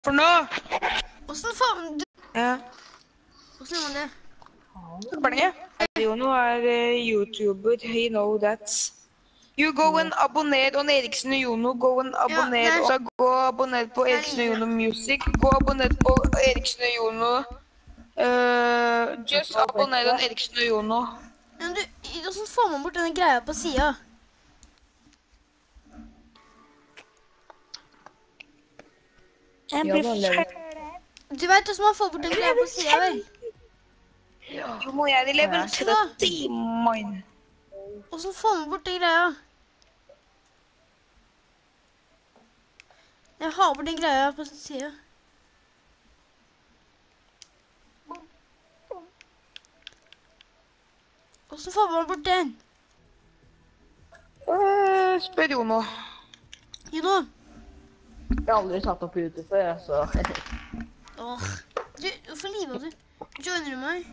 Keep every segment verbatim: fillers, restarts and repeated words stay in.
For nå? Hvordan faen du... Ja. Hvordan gjør man det? Barne. Jono er uh, YouTuber, he know that. You go and abonner on Eriksen og Jono, go and abonner, det er- og så gå og abonner på Det er Eriksen og livet. Jono Music, gå og abonner på Eriksen og Jono. Uh, just abonner on Eriksen og Jono. Men du, hvordan får man bort denne greia på siden? Jeg Ja, blir da lever. ferdig. Du vet hvordan man får bort den greia på siden, vel? Jo, må jeg i level tretti, mann. Hvordan får man bort den greia? Jeg har bort den greia på siden. Hvordan får man bort den? Uh, spør Jono. Jono? Jeg har aldri tatt opp YouTube før, så... Åh. Du, hvorfor livet du? Joiner du meg?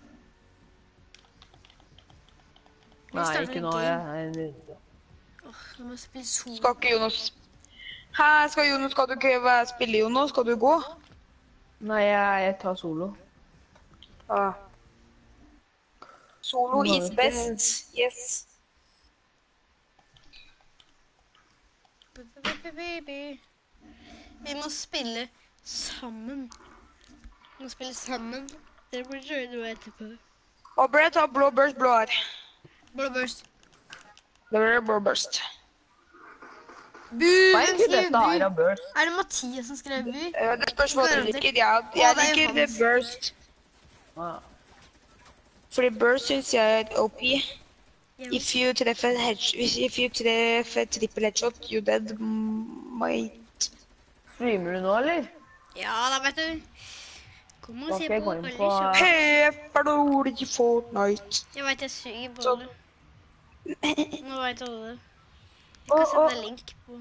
Nei, ikke nå, jeg er en runde. Åh, nå må jeg spille sol. Skal ikke Jonas... Hæ, skal Jonas, skal du ikke være spille, Jonas? Skal du gå? Nei, jeg, jeg tar solo. Ah. Solo is best, yes. Baby. Vi må spille sammen. Vi må spille sammen. Dere burde gjøre noe etterpå. Og Brett har blå burst, blå her. Blå burst. Det blir blå burst. Bu! Hva er Hvem ikke skrev dette her av bu? Burst? Er det Mathias som skrev bu? Uh, det spørs hva du Garantert. liker. Jeg, Å, jeg det er liker Johannes. burst. Ah. Fordi burst synes jeg er O P. Ja. If you treffer headshot, if you treffer triple headshot, you dead, mate. Streamer du nå, eller? Ja, da vet du. Kom og Da se skal jeg på gå inn alle på- show. Pepperord i Fortnite. Jeg vet jeg suger på Så- det. Nå vet alle det. Jeg Å, kan å. sette link på.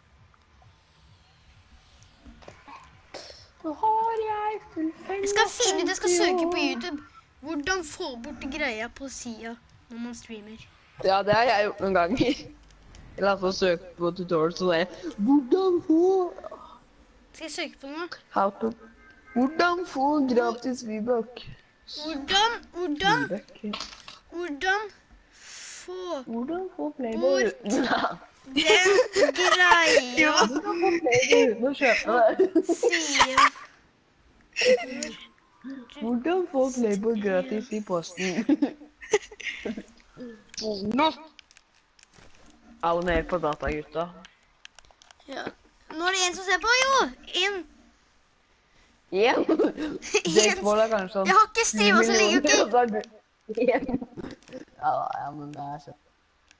Nå har jeg fullfengt. Jeg skal finne ut, jeg skal søke på YouTube. Hvordan få bort greia på siden når man streamer. Ja, det har jeg gjort noen ganger. Jeg har altså søkt på tutorials og det. Hvordan få... Skal jeg søke på noe? How to... Hvordan få gratis V-buck? Hvordan, hvordan, V-buck. hvordan få Hvordan få Playboy Bort. uten den greia Hvordan få Playboy uten å kjøpe det? siden. Hvordan få Playboy gratis i posten? Nå. Abonner på Datagutta. Ja. Nå er det en som ser på, jo! En. Igjen? Jake Paul er kanskje sånn... Jeg har ikke streamet så lenge, ok? Igjen. Ja, ja, men det er sånn.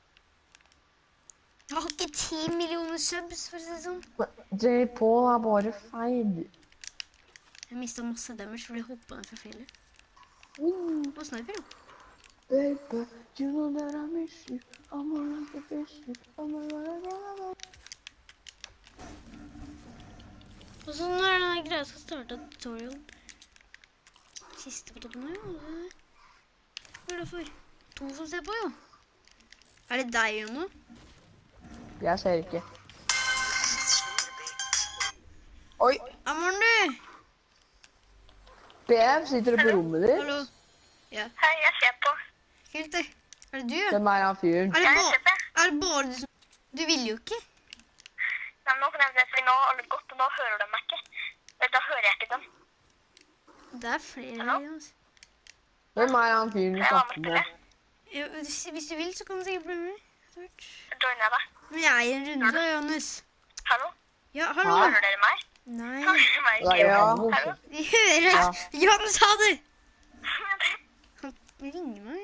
Jeg har ikke ti millioner subs, for å si det sånn. Jake Paul er bare feil. Jeg mistet masse damage fordi jeg hoppet ned fra fjellet. Mm. På sniper, jo. Baby, you know that I miss you. I'm gonna miss you. I'm gonna... Og så når denne greia skal starte tutorial. Siste på toppen her, jo. Hva er det for? To som ser på, jo. Er det deg, Jono? Jeg ser ikke. Oi. Amorn, du! P M, sitter du på rommet ditt? Hallo? Ja. Hei, jeg ser på. Kult, det. Er det du, ja? Hvem er han fyren? Er det, Jeg ba ser på. er det bare du som... Du vil jo ikke. Nei, men nå kan jeg se, for nå har alle gått, og nå hører de meg ikke. Vel, da hører jeg ikke dem. Det er flere Hallo? her, altså. Hvem er han fyren du Jeg var snakker med med? til Ja, hvis, hvis du vil, så kan du sikkert bli med. etter hvert. det. Joiner jeg deg. Men jeg er i en runde, Johannes. Hallo? Ja, hallo? Hører dere meg? Nei. Hører dere meg Det er ikke? jo Ja. han, Hallo? altså. Vi hører. Ja. Johannes, ha det! Han ringer meg.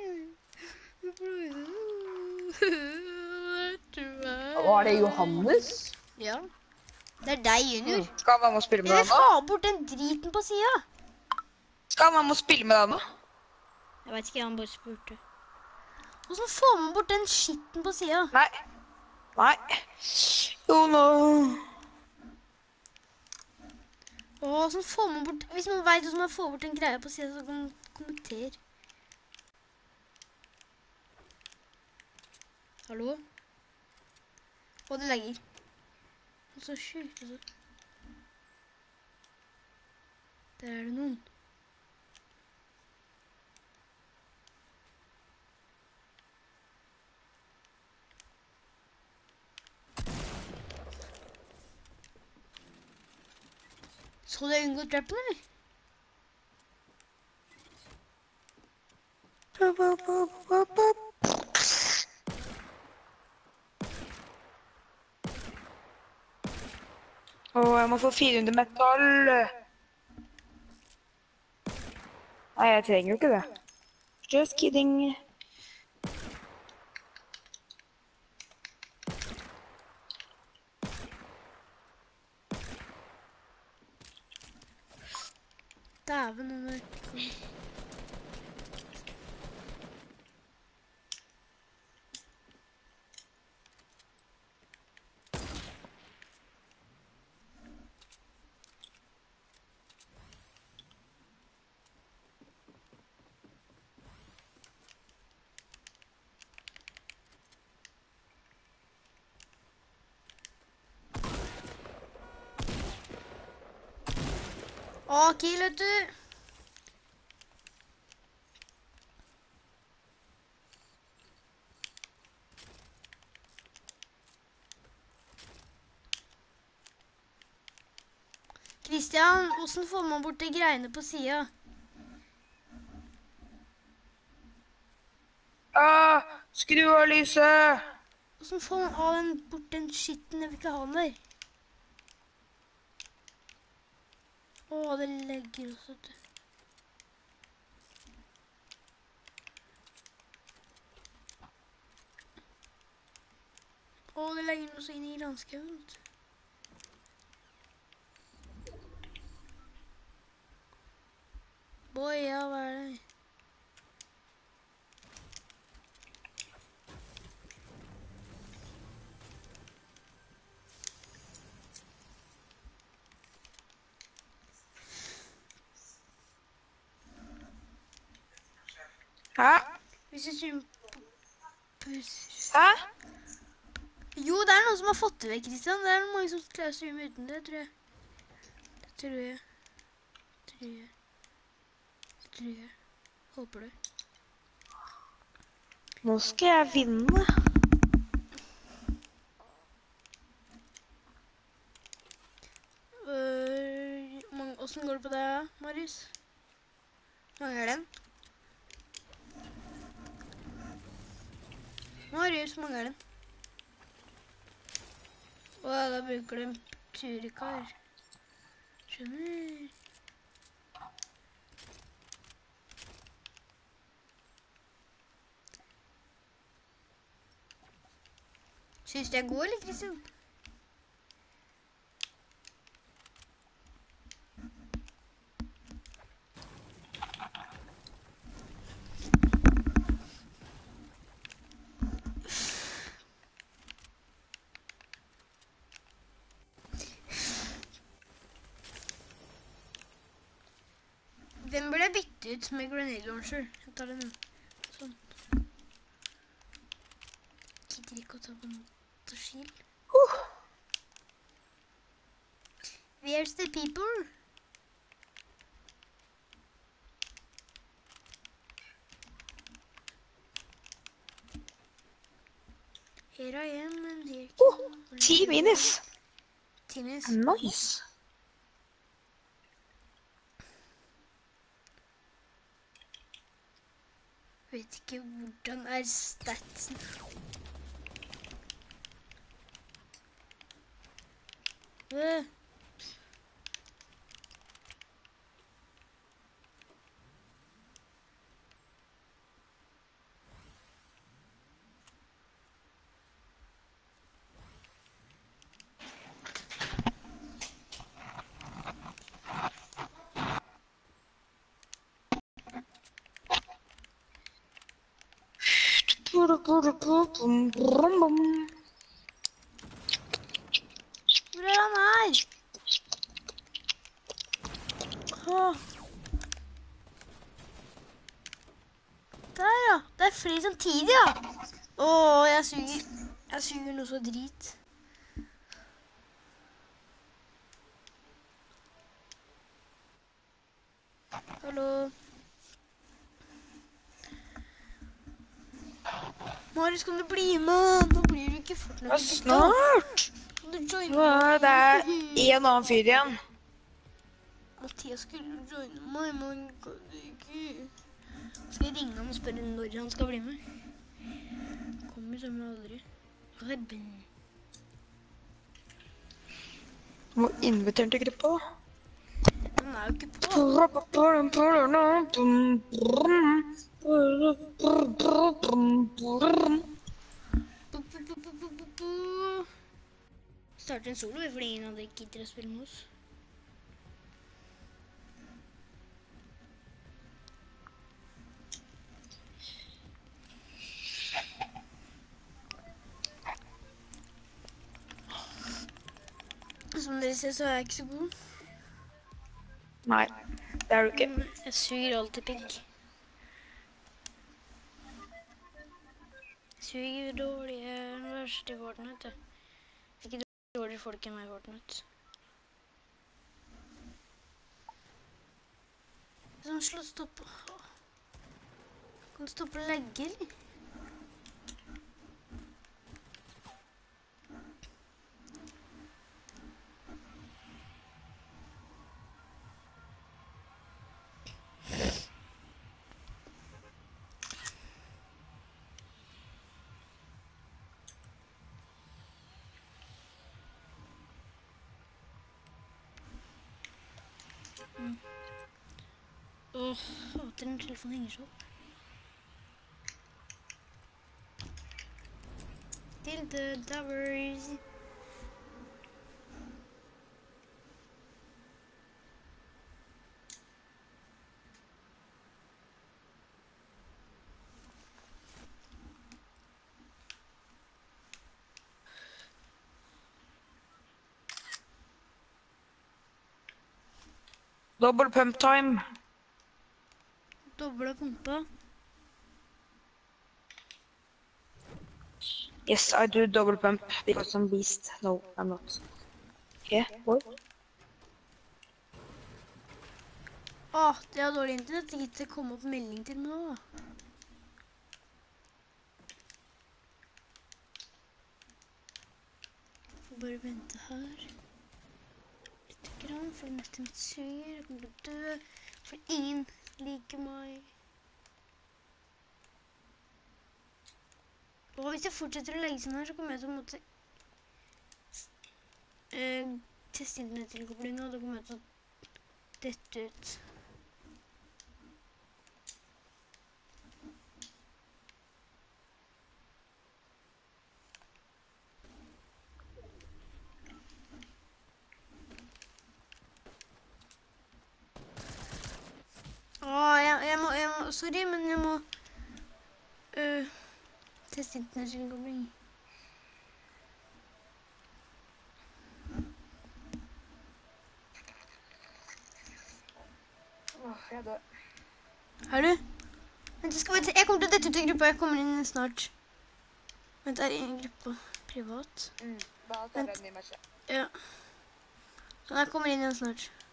Var det Johannes? Ja. Det er deg, Junior. Skal han være med å spille med Jeg deg vil nå? ha bort den driten på siden. Skal han være med å spille med deg nå? Jeg vet ikke, han bare spurte. Hvordan får man bort den skitten på siden? Nei. Nei. Jo, nå. Åh, hvordan får man bort... Hvis noen vet hvordan man får bort den greia på siden, så kan man kommentere. Hallo? Å, det legger. Og så sjukt, altså. Der er det noen. Så du unngått trappen, eller? Åh, jeg må få fire hundre metall. Nei, jeg trenger jo ikke det. Just kidding. Dæven, noen er... Å, kill, vet du! Christian, hvordan får man bort de greiene på siden? Ah, skru av lyset! Hvordan får man av den, bort den skitten jeg vil ikke ha den der? Åh, det legger også, vet du. Åh, det legger den også inn i landskauen, vet du. Boy, ja, hva er det? Hæ? Hvis jeg streamer på... Hæ? Jo, det er noen som har fått det vekk, Christian. Det er mange som klarer å streame uten det, tror jeg. Det tror jeg. Tror jeg. Det tror jeg. Håper det. Nå skal jeg vinne. Øh, man- Hvordan går det på deg, Marius? Mangler den? Marius, mangler den? Åh, da bruker de turikar. Skjønner. Synes du jeg er god, eller, Christian? Den burde jeg bytte ut med grenade launcher. Jeg tar den, sånn. Gidder ikke å ta på motorskil. Uh. Where's the people? Here I am, and here Uh, ti minus. Ti minus. Nice. Vet ikke hvordan er statsen. Øh. Hvor er han her? Åh. Der, ja. Det er flere samtidig, ja. Åh, jeg suger. Jeg suger noe så drit. Hallo. Marius, kan du bli med? Nå blir du ikke fort Ja, nok. snart! Kan du joine Nå er det meg? en annen fyr igjen. Mathias skulle joine meg, men han kan ikke. Skal jeg ringe han og spørre når han skal bli med? Kommer som aldri. Rebben. Må invitere til gruppa, da. Han er jo ikke på. Bu, bu, bu, bu, bu, bu, bu. Starter en solo fordi ingen andre gidder å spille med oss. Som dere ser, så er jeg ikke så god. Nei, det er du ikke. Mm, Jeg suger alltid pikk. Suger dårlig, jeg er den verste i Fortnite. Ikke dårligere folk enn meg i Fortnite. Som slå stopp. Kan du stoppe å legge, eller? Mm. Åh, hater den telefonen henger seg opp. Til the towers. Double pump time. Doble pumpa. Yes, I do double pump because I'm beast. No, I'm not. Okay, what? Åh, det er dårlig internett. Det gitt det komme opp melding til meg nå. Får bare vente her. Litt grann, for neste mitt suger. Jeg kommer til å dø, for ingen liker meg. Og hvis jeg fortsetter å legge sånn her, så kommer jeg til å måtte eh, teste internettilkoblingen, og da kommer jeg til å dette ut. Åh, jeg, jeg, må, jeg må, sorry, men jeg må øh, teste internettilkobling. Åh, jeg dør. Har du? Vent, jeg, skal, bare te- jeg kommer til å dette ut i gruppa, jeg kommer inn snart. Vent, er jeg i gruppa privat? Mm, da tar jeg den i meg selv. Ja. Så jeg kommer inn igjen snart.